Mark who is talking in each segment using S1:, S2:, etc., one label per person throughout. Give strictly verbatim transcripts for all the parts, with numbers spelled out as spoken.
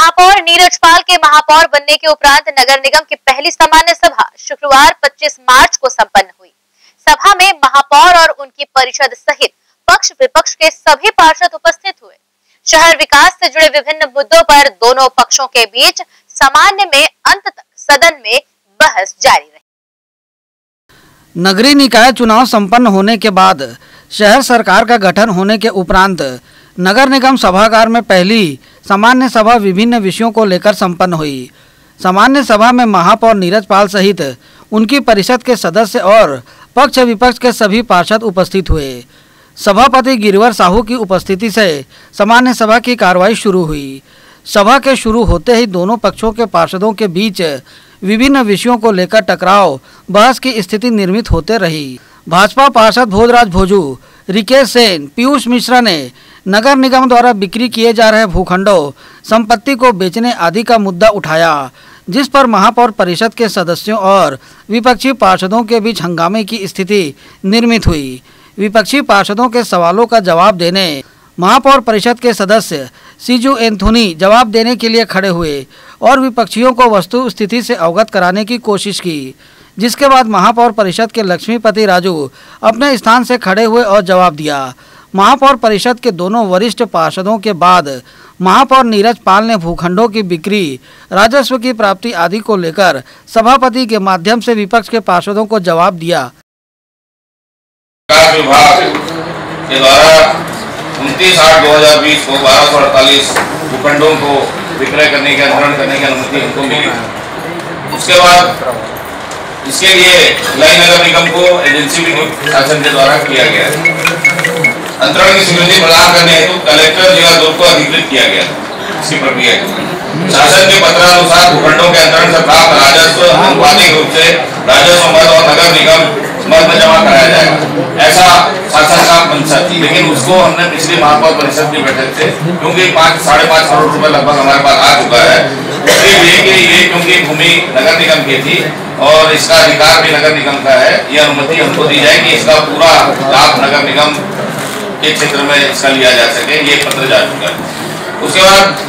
S1: महापौर नीरज पाल के महापौर बनने के उपरांत नगर निगम की पहली सामान्य सभा शुक्रवार पच्चीस मार्च को संपन्न हुई। सभा में महापौर और उनकी परिषद सहित पक्ष विपक्ष के सभी पार्षद उपस्थित हुए। शहर विकास से जुड़े विभिन्न मुद्दों पर दोनों पक्षों के बीच सामान्य में अंत तक सदन में बहस जारी रही।
S2: नगरीय निकाय चुनाव संपन्न होने के बाद शहर सरकार का गठन होने के उपरांत नगर निगम सभागार में पहली सामान्य सभा विभिन्न विषयों को लेकर संपन्न हुई। सामान्य सभा में महापौर नीरज पाल सहित उनकी परिषद के सदस्य और पक्ष विपक्ष के सभी पार्षद उपस्थित हुए। सभापति गिरिवर साहू की उपस्थिति से सामान्य सभा की कार्रवाई शुरू हुई। सभा के शुरू होते ही दोनों पक्षों के पार्षदों के बीच विभिन्न विषयों को लेकर टकराव बहस की स्थिति निर्मित होते रही। भाजपा पार्षद भोजराज भोजू, रिकेश सेन, पीयूष मिश्रा ने नगर निगम द्वारा बिक्री किए जा रहे भूखंडों, संपत्ति को बेचने आदि का मुद्दा उठाया, जिस पर महापौर परिषद के सदस्यों और विपक्षी पार्षदों के बीच हंगामे की स्थिति निर्मित हुई। विपक्षी पार्षदों के सवालों का जवाब देने महापौर परिषद के सदस्य सीजू एंथोनी जवाब देने के लिए खड़े हुए और विपक्षियों को वस्तु स्थिति से अवगत कराने की कोशिश की, जिसके बाद महापौर परिषद के लक्ष्मीपति राजू अपने स्थान से खड़े हुए और जवाब दिया। महापौर परिषद के दोनों वरिष्ठ पार्षदों के बाद महापौर नीरज पाल ने भूखंडों की बिक्री, राजस्व की प्राप्ति आदि को लेकर सभापति के माध्यम से विपक्ष के पार्षदों को जवाब दिया।
S3: विभाग के द्वारा उनतीस आठ दो हजार बीस को बारह सौ अड़तालीस भूखंडों को विक्रय करने की अधिग्रहण करने की अनुमति हमको मिली। उसके बाद इसके लिए भिलाई नगर निगम को एजेंसी भी शासन के द्वारा किया गया। अंतरण की स्वीकृति प्रदान करने हेतु तो कलेक्टर जिला दुर्ग को अधिकृत किया गया। इसकी प्रक्रिया शासन के पत्रानुसार भूखंडों के अंतरण से प्राप्त राजस्व अनुपातिक रूप से राजस्व मद और नगर निगम मद में जमा कराया जाएगा, ऐसा शासन का मंशा थी। लेकिन उसको हमने पिछली महापौर परिषद की बैठक से, क्योंकि पाँच साढ़े पाँच करोड़ रुपए लगभग हमारे पास आ चुका है, इसलिए ये क्योंकि भूमि नगर निगम की थी और इसका अधिकार भी नगर निगम का है, ये अनुमति हमको दी जाए कि इसका पूरा लाभ नगर निगम के क्षेत्र में इसका लिया जा सके, ये पत्र जा चुका है। उसके बाद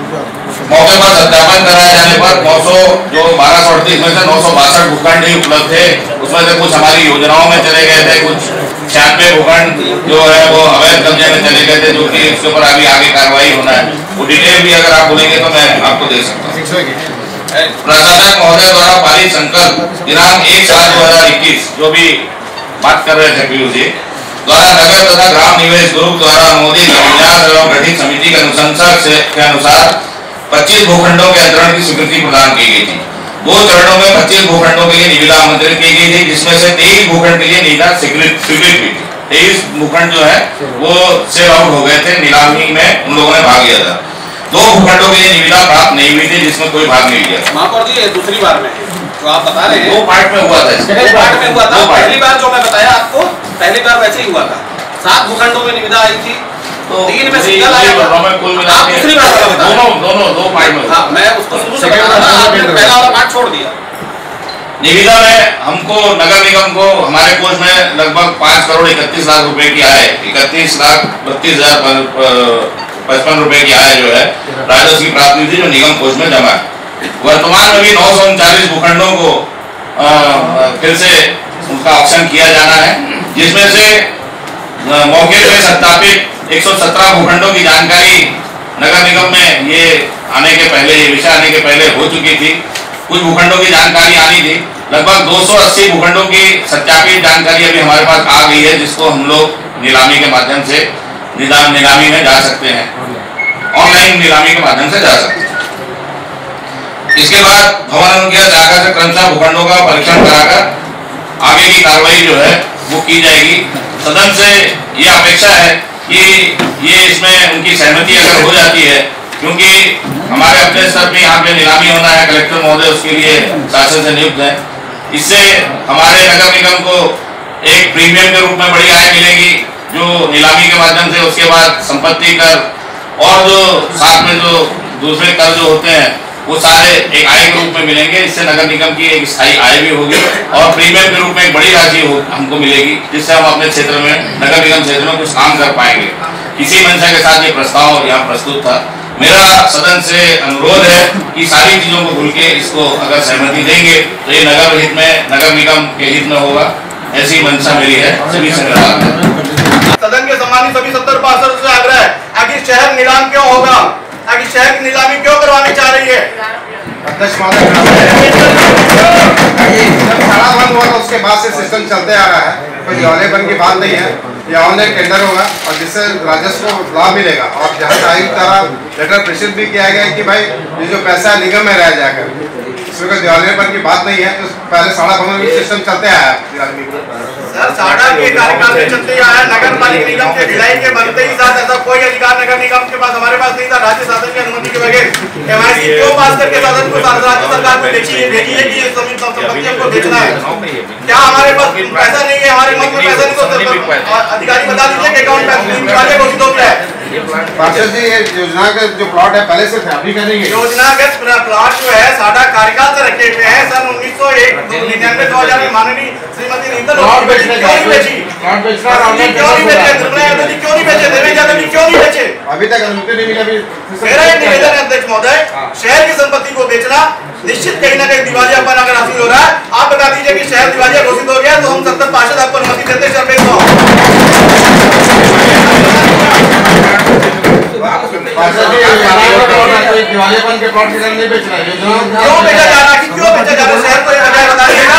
S3: मौके पर सत्यापन कराए जाने पर नौ सौ जो बारह सौ अड़तीस में से नौ सौ बासठ भूखंड ही उपलब्ध थे। उसमें से कुछ हमारी योजनाओं में चले गए थे, कुछ छियानवे भूखंड जो है वो अवैध कब्जे में चले गए थे, जो कि इसके ऊपर अभी आगे कार्रवाई होना है। वो डिटेल भी अगर आप बोलेंगे तो मैं आपको दे सकता हूँ। प्रशासक महोदय द्वारा पारित संकल्प दिनांक एक सात दो हजार इक्कीस जो भी बात कर रहे थे पीयूष जी द्वारा नगर तथा ग्राम निवेश ग्रुप द्वारा अनुमोदित विन्यास एवं गठित समिति के अनुशंसा के अनुसार पच्चीस भूखंडों के अंतरण की स्वीकृति प्रदान की गई थी। दो चरणों में पच्चीस भूखंडों के लिए निविदा आमंत्रित की गई थी, जिसमें से तेईस भूखंड के लिए निविदा स्वीकृत हुई थी। तेईस भूखंड जो है वो सेल आउट हो गए थे, नीलामी में उन लोगों ने भाग लिया था। दो भूखंडों के लिए निविदा प्राप्त नहीं हुई थी, जिसमें कोई भाग नहीं लिया।
S4: महापौर जी दूसरी बार में तो आप बता रहे हैं
S3: दो पार्ट में हुआ था,
S4: दो पार्ट में हुआ था। पहली बार जो मैं बताया आपको, पहली बार वैसे ही हुआ था, सात भूखंडों में निविदा आई थी, तो तीन में सिंगल आया था।
S3: कुल मिला के
S4: दूसरी बार
S3: दोनों दोनों दो पार्ट में।
S4: हाँ, मैं उसको शुरू से बता रहा था, आपने पहला वाला पार्ट छोड़ दिया।
S3: निविदा में हमको नगर निगम को हमारे कोष में लगभग पाँच करोड़ इकतीस लाख रुपए की आय, इकतीस लाख बत्तीस हजार पचपन रुपए की आय जो है राजस्व की प्राप्ति थी, जो निगम कोष में जमा है। वर्तमान में भी नौ सौ उनचालीस भूखंडों को आ, फिर से उनका ऑप्शन किया जाना है, जिसमें से मौके पे सत्यापित एक सौ सत्रह भूखंडों की जानकारी नगर निगम में ये आने के पहले, ये विषय आने के पहले हो चुकी थी। कुछ भूखंडों की जानकारी आनी थी, लगभग दो सौ अस्सी भूखंडों की सत्यापित जानकारी अभी हमारे पास आ गई है, जिसको हम लोग नीलामी के माध्यम से नीलामी में जा सकते हैं, ऑनलाइन नीलामी के माध्यम से जा सकते हैं। इसके बाद भवन अनुज्ञा जाकर से क्रमशः भूखंडों का परीक्षण कराकर आगे की कार्रवाई जो है वो की जाएगी। सदन से ये अपेक्षा है कि ये इसमें उनकी सहमति अगर हो जाती है, क्योंकि हमारे अपने स्तर पे यहाँ पे नीलामी होना है, कलेक्टर महोदय उसके लिए शासन से नियुक्त है। इससे हमारे नगर निगम को एक प्रीमियम के रूप में बड़ी आय मिलेगी, जो नीलामी के माध्यम से, उसके बाद संपत्ति कर और जो साथ में जो दूसरे कर जो होते हैं वो सारे एक आय के रूप में मिलेंगे। इससे नगर निगम की एक स्थायी आय भी होगी और प्रीमियम के रूप में एक बड़ी राशि हमको मिलेगी, जिससे हम अपने क्षेत्र में, नगर निगम क्षेत्र में कुछ काम कर पाएंगे। इसी मंशा के साथ ये प्रस्ताव यहाँ प्रस्तुत था। मेरा सदन से अनुरोध की सारी चीजों को भूल के इसको अगर सहमति देंगे तो ये नगर हित में, नगर निगम के हित में होगा, ऐसी मंशा मेरी है सभी संगठन।
S5: सदन के सम्मानित सभी सत्तर पार्षदों से आग्रह है, आखिर शहर नीलाम क्यों होगा, आखिर शहर की नीलामी क्यों करवानी चाह रही है?
S6: अध्यक्ष महोदय, जब खाड़ा बंद हुआ तो उसके बाद से सिस्टम चलते आ रहा है, कोई दिवालियापन की बात नहीं है। ये ऑनलाइन टेंडर होगा और जिससे राजस्व को लाभ मिलेगा। और जहाँ आयुक्त द्वारा लेटर प्रेषित भी किया गया है कि भाई ये जो पैसा निगम में रह जाकर, इसमें कोई दिवालियापन की बात नहीं है। तो पहले साड़ा भवन में सिस्टम चलते आया है।
S5: सर, साड़ा के कार्यकाल में चलते आया है। नगर पालिका निगम के भिलाई के बनते ही साथ ऐसा कोई अधिकार नगर निगम के पास हमारे पास नहीं था। राज्य शासन की अनुमति के बगैर एमआईसी क्यों पास करके शासन को राज्य सरकार को भेजी भेजी है कि ये संपत्ति हमको बेचना है? क्या हमारे पास पैसा नहीं है? हमारे मुल्क में पैसा नहीं तो अधिकारी बता दीजिए कि अकाउंट पैसा घोषित हो गया है।
S6: पार्षद जी, ये योजना का जो प्लॉट है पहले से थे, अभी करेंगे।
S5: योजनागत प्लॉट जो है साड़ा कार्यकाल से रखे हुए हैं। सन उन्नीस सौ एक निन्यानवे दो हजार में माननीय श्रीमती नीता
S6: प्लॉट बेचने
S5: क्यों नहीं बेची?
S6: प्लॉट बेचना
S5: क्यों नहीं बेचे? निर्मला यादव जी क्यों नहीं बेचे? देवेंद्र यादव जी क्यों नहीं बेचे?
S6: अभी तक अनुमति नहीं मिली। अभी
S5: मेरा एक निवेदन है अध्यक्ष महोदय, शहर की संपत्ति को बेचना निश्चित कहीं ना कहीं दिवालियापन अगर हासिल हो रहा है। आप बता दीजिए कि शहर दिवालिया घोषित हो गया तो हम सत्तर पार्षद आपको अनुमति देते चल रहे
S6: दिवालियापन के प्लॉट नहीं बेच रहा है।
S5: क्यों बेचा जा रहा है? क्यों बेचा जा रहा है? शहर को ये वजह बताइएगा।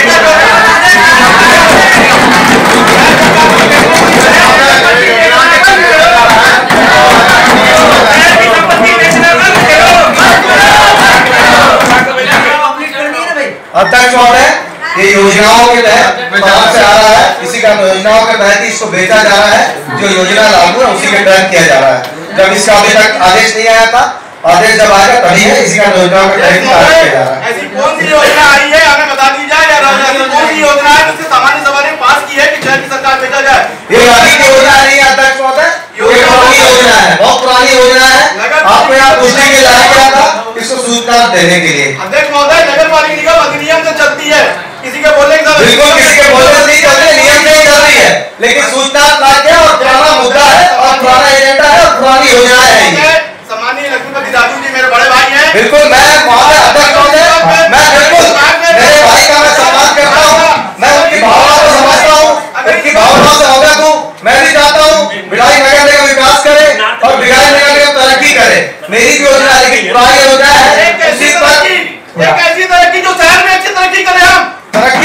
S7: अध्यक्ष महोदय, ये योजनाओं के तहत कहाँ से आ रहा है? इसी का योजनाओं के तहत इसको बेचा जा रहा है। जो योजना लागू है उसी के तहत किया जा रहा है। जब इसका अभी तक आदेश नहीं आया था, आदेश जब आएगा तभी है। इसी का योजनाओं के तहत किया जा रहा है।
S5: ऐसी कौन सी योजना आई है हमें बता दी जाए, या कौन सी योजना है जिससे सामान्य सभा ने पास की है कि शहर की सरकार बेचा जाए?
S7: ये अभी की योजना नहीं है अध्यक्ष महोदय, ये पुरानी योजना है, बहुत पुरानी योजना है। आपको यहाँ पूछने के लाया गया था इसको सूचना देने के लिए।
S5: अध्यक्ष महोदय, नगर पालिका निगम अधिनियम से चलती है, किसी के बोलने के
S7: बिल्कुल किसी के बोलने से नहीं चल रही, नियम से ही चल रही है। लेकिन सूचना लाके और पुराना मुद्दा है और पुराना एजेंडा है और पुरानी योजना है।
S5: सम्मानीय लक्ष्मीपति राजू जी मेरे बड़े भाई हैं।
S7: बिल्कुल, मैं महोदय अध्यक्ष महोदय, मैं बिल्कुल मेरे भाई का मैं सम्मान करता हूँ। मैं उनकी भावना को समझता हूँ, उनकी भावनाओं से अवगत हूँ। मैं भी चाहता हूँ भिलाई नगर निगम विकास करे और भिलाई नगर निगम तरक्की करे। मेरी भी योजना है लेकिन पुरानी योजना है। उसी पर
S5: एक ऐसी तरक्की जो शहर में अच्छी तरक्की करे, हम
S7: तरक्की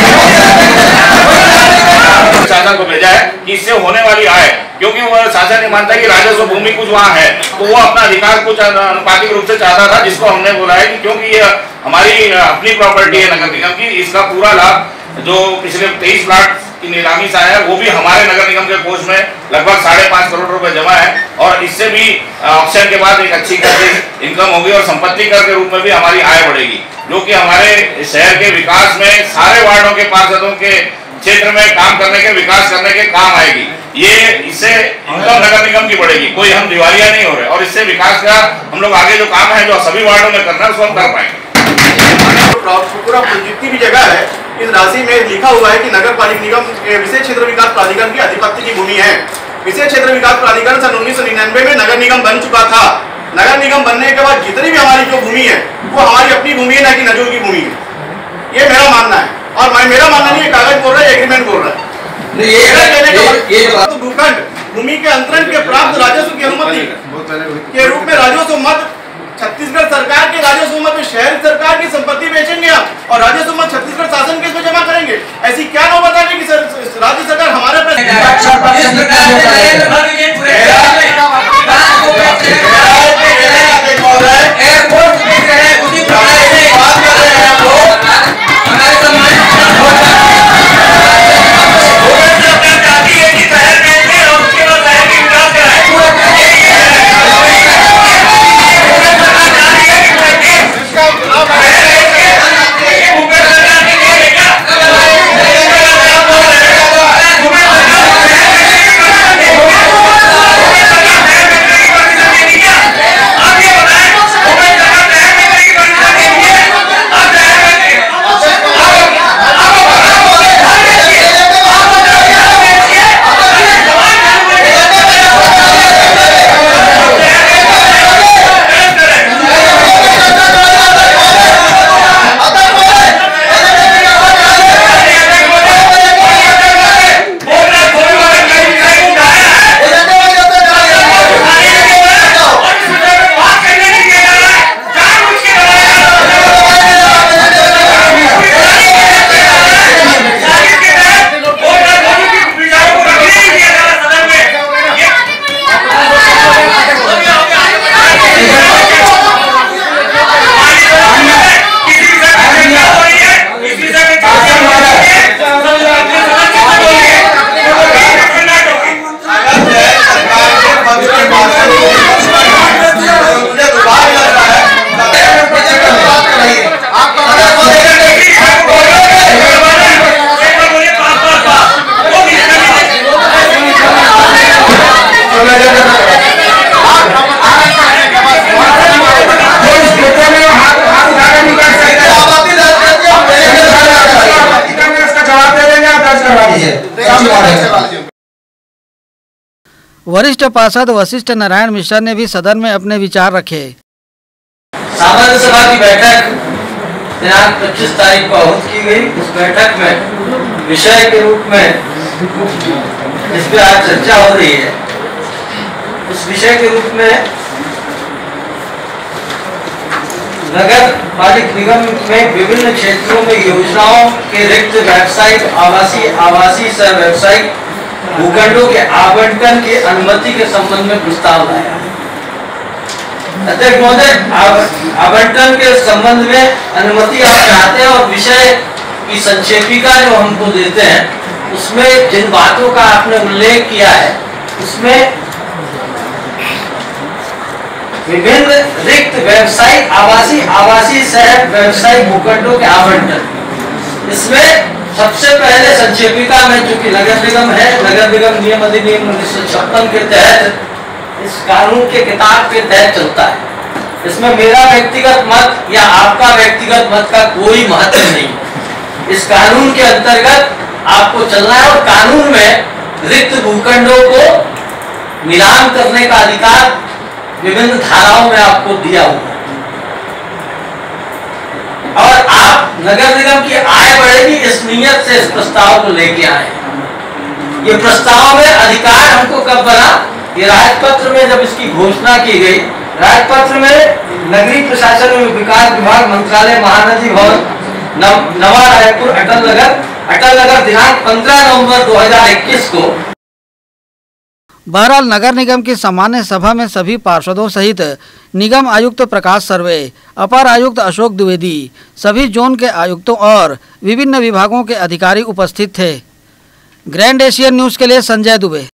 S3: शासन को भेजा है कि इससे होने वाली आय, क्योंकि वो शासन ने मानता है कि राजस्व भूमि कुछ वहाँ है तो वो अपना अधिकार कुछ अनुपातिक रूप से चाहता था, जिसको हमने बोला है कि क्योंकि ये हमारी अपनी प्रॉपर्टी है नगर निगम की, इसका पूरा लाभ जो पिछले तेईस लाख की नीलामी से आया है वो भी हमारे नगर निगम के कोष में लगभग साढ़े पाँच करोड़ रुपए जमा है। और इससे भी ऑप्शन के बाद एक अच्छी खासी इनकम होगी और संपत्ति कर के रूप में भी हमारी आय बढ़ेगी, जो कि हमारे शहर के विकास में सारे वार्डों के पार्षदों के क्षेत्र में काम करने के, विकास करने के काम आएगी। ये इससे इनकम नगर निगम की बढ़ेगी, कोई हम दिवालिया नहीं हो रहे और इससे विकास का हम लोग आगे जो काम है जो सभी वार्डों में करना है उसको हम कर पाएंगे।
S5: पूरा जितनी भी जगह है इस राशि में लिखा हुआ है कि नगर पालिका निगम विशेष क्षेत्र विकास प्राधिकरण की अधिपत्य की भूमि है। विशेष क्षेत्र विकास प्राधिकरण सन उन्नीस सौ निन्यानवे में नगर निगम बन चुका था। नगर निगम बनने के बाद जितनी भी हमारी जो भूमि है वो हमारी अपनी भूमि है, न कि नजूर की भूमि है। ये मेरा मानना है और मैं मेरा मानना नहीं है, कागज बोल रहा है, एग्रीमेंट बोल रहा है। तो भूखंड भूमि के अंतरण के प्राप्त राजस्व की अनुमति के रूप में राजस्व मत छत्तीसगढ़ सरकार के राजस्व मत में शहर सरकार की संपत्ति बेचेंगे आप और राजस्व मत छत्तीसगढ़ शासन के इसमें जमा करेंगे। ऐसी क्या नौबत आ गई कि राज्य सरकार हमारे
S2: वरिष्ठ पार्षद वशिष्ठ नारायण मिश्रा ने भी सदन में अपने विचार रखे।
S7: सामान्य सभा की बैठक दिनांक पच्चीस तारीख को आहूत की गई। उस बैठक में विषय के रूप में जिस पे आज चर्चा हो रही है, उस विषय के रूप में नगर पालिक निगम में विभिन्न क्षेत्रों में योजनाओं के रिक्त व्यावसायिक आवासीय आवासीय सह व्यावसायिक भूखंडों के आवंटन की अनुमति के संबंध में प्रस्ताव लाया। अध्यक्ष महोदय, आवंटन के संबंध में अनुमति आप चाहते हैं और विषय की संक्षेपिका जो हमको देते हैं उसमें जिन बातों का आपने उल्लेख किया है उसमें विभिन्न रिक्त व्यवसायिक आवासीय आवासीय सह व्यवसायिक भूखंडों के आवंटन, इसमें सबसे पहले संक्षेपिका में चूंकि नगर निगम है, नगर निगम नियम अधिनियम उन्नीस सौ छप्पन के तहत इस कानून के किताब के तहत चलता है। इसमें मेरा व्यक्तिगत मत या आपका व्यक्तिगत मत का कोई महत्व नहीं। इस कानून के अंतर्गत आपको चलना है और कानून में रिक्त भूखंडों को नीलाम करने का अधिकार विभिन्न धाराओं में आपको दिया हुआ है और आप नगर निगम की आय बढ़ेगी इस नियत से इस प्रस्ताव को लेके आए। ये प्रस्ताव में अधिकार हमको कब बना? ये राजपत्र में जब इसकी घोषणा की गई, राजपत्र में नगरीय प्रशासन एवं विकास विभाग मंत्रालय महानदी भवन नव, नवा रायपुर अटल नगर अटल नगर दिनांक पंद्रह नवंबर दो हजार इक्कीस को।
S2: बहरहाल नगर निगम की सामान्य सभा में सभी पार्षदों सहित निगम आयुक्त प्रकाश सर्वे, अपर आयुक्त अशोक द्विवेदी, सभी जोन के आयुक्तों और विभिन्न विभागों के अधिकारी उपस्थित थे। ग्रैंड एशियन न्यूज़ के लिए संजय दुबे।